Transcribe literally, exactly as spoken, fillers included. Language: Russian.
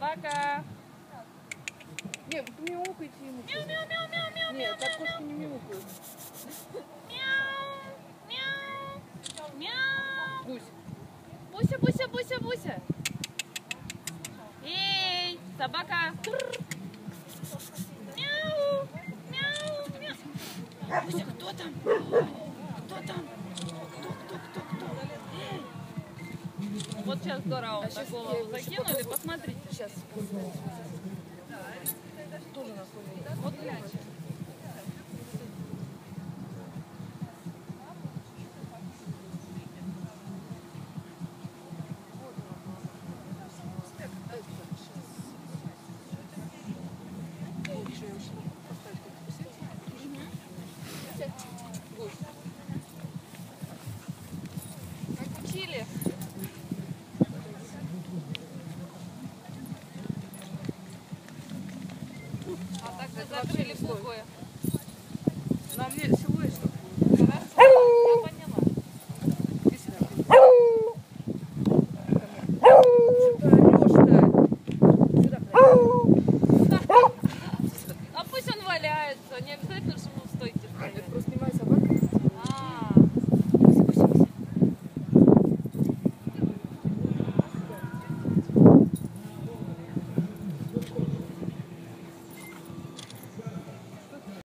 Собака. Нет, вы мяукайте ему. Мяу, мяу, мяу, мяу, мяу, Нет, мяу, так кошки не мяукают. мяу, мяу, мяу. Бусь. Буся, Буся, Буся, Буся. Эй, собака. Мяу, мяу, мяу. Буся, кто там? Кто там? Кто, кто, кто, кто? Эй. Вот сейчас здорово А сейчас голову закинули, посмотрите. Сейчас. Тоже находится. Вот гляньте. Как учили? А так вы закрыли буквы. Нам сегодня